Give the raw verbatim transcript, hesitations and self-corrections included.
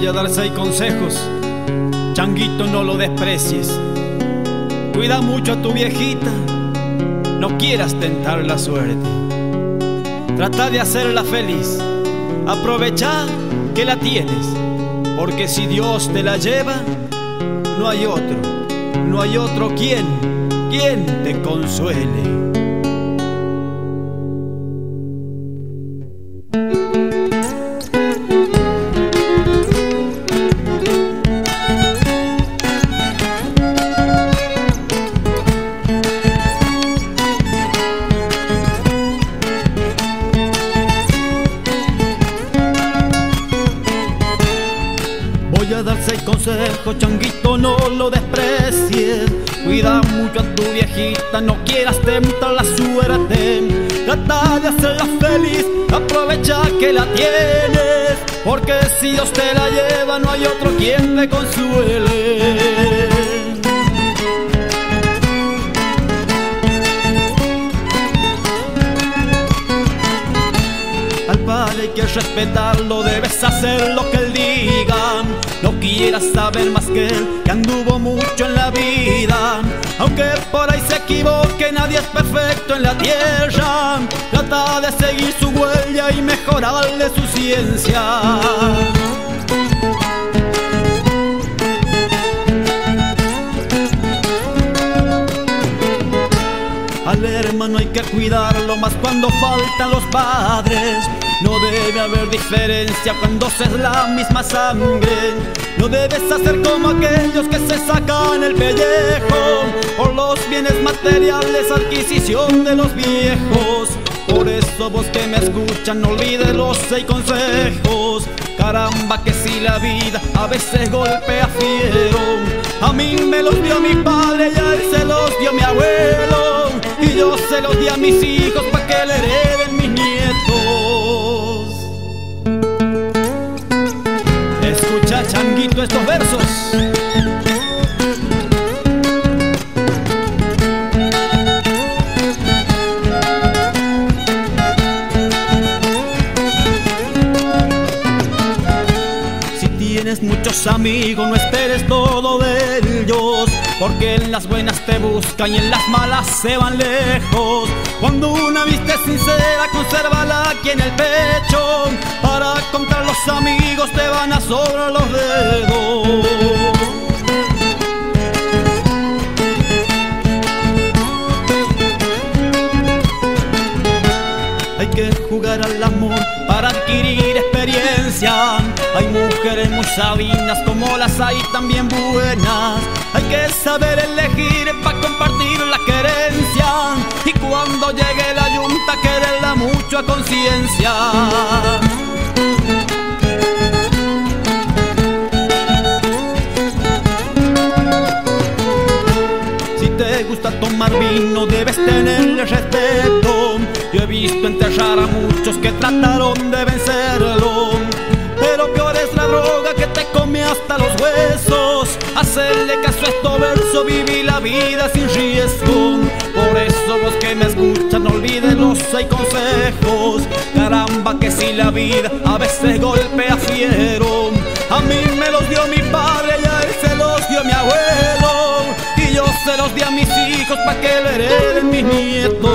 Voy a dar seis consejos, changuito, no lo desprecies. Cuida mucho a tu viejita, no quieras tentar la suerte. Trata de hacerla feliz, aprovecha que la tienes, porque si Dios te la lleva, no hay otro, no hay otro quien, quien te consuele. Voy a dar seis consejos, changuito, no lo desprecies. Cuida mucho a tu viejita, no quieras tentar la suerte. Trata de hacerla feliz, aprovecha que la tienes, porque si Dios te la lleva, no hay otro quien te consuele. Al padre hay que respetarlo, debes hacer lo que él diga. No quieras saber más que él, que anduvo mucho en la vida. Aunque por ahí se equivoque, nadie es perfecto en la tierra. Trata de seguir su huella y mejorarle su ciencia. Al hermano hay que cuidarlo más cuando faltan los padres. No debe haber diferencia cuando se es la misma sangre. No debes hacer como aquellos que se sacan el pellejo por los bienes materiales, adquisición de los viejos. Por eso vos que me escuchan, no olvides los seis consejos. Caramba que si la vida a veces golpea fiero. A mí me los dio mi padre y a él se los dio mi abuelo, y yo se los di a mis hijos pa' que le hereden mis nietos. Escucha, changuito, estos versos. Tienes muchos amigos, no esperes todo de ellos, porque en las buenas te buscan y en las malas se van lejos. Cuando una amistad es sincera, consérvala aquí en el pecho. Para contar los amigos te van a sobrar los dedos. Hay que jugar al amor para adquirir experiencia. Hay mujeres muy sabinas como las hay también buenas. Hay que saber elegir para compartir la querencia, y cuando llegue la yunta quererla mucho a conciencia. Si te gusta tomar vino debes tenerle respeto. Yo he visto enterrar a muchos que trataron de vencerlo, pero peor es la droga que te come hasta los huesos. Hacerle caso a estos versos, vivir la vida sin riesgo. Por eso vos que me escuchas, no olvides los seis consejos. Caramba que si la vida a veces golpea fiero. A mí me los dio mi padre y a él se los dio mi abuelo, y yo se los di a mis hijos pa' que le hereden mis nietos.